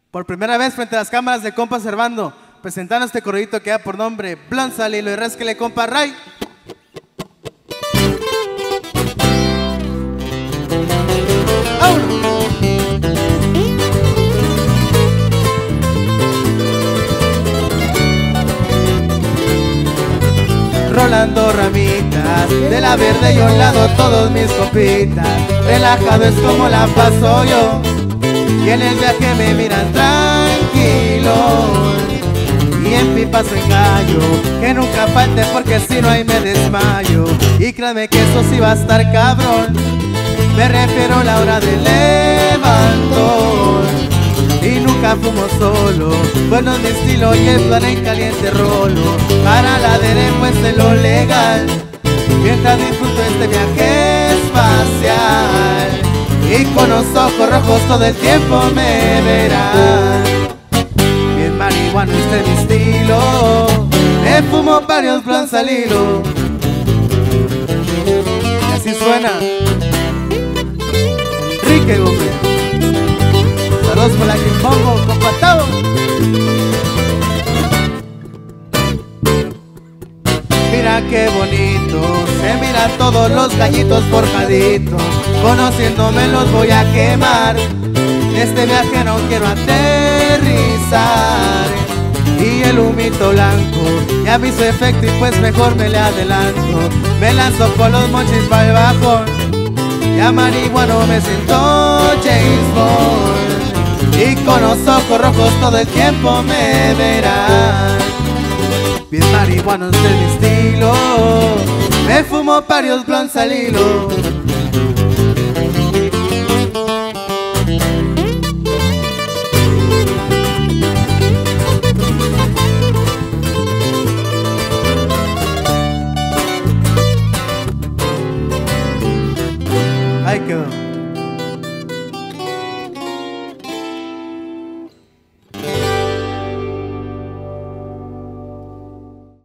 Por primera vez frente a las cámaras de compa Servando, presentando este corridito que da por nombre Blond Salilo y Rasquele compa Ray. Rolando ramitas de la verde y a un lado todos mis copitas. Relajado es como la paso yo, y en el viaje me miran tranquilo, y en pipas engaño que nunca falte porque si no ahí me desmayo. Y créanme que eso sí va a estar cabrón, me refiero a la hora del levantón. Y nunca fumo solo, bueno es mi estilo y el plan en caliente rolo. Para la derecha pues de lo legal, mientras disfruto este viaje espacial. Y con los ojos rojos todo el tiempo me verán. Bien marihuana este es mi estilo, me fumo varios Blond Salilo. Y así suena Enrique Gómez. Saludos por la que pongo, compatado. Mira qué bonito, se miran todos los gallitos forjaditos. Conociéndome los voy a quemar, este viaje no quiero aterrizar. Y el humito blanco ya me hizo efecto y pues mejor me le adelanto. Me lanzo por los monchis para el bajón, ya marihuano me siento James Bond. Y con los ojos rojos todo el tiempo me verán. Bien marihuano es mi estilo, me fumo varios Blond Salilo. Ahí quedó.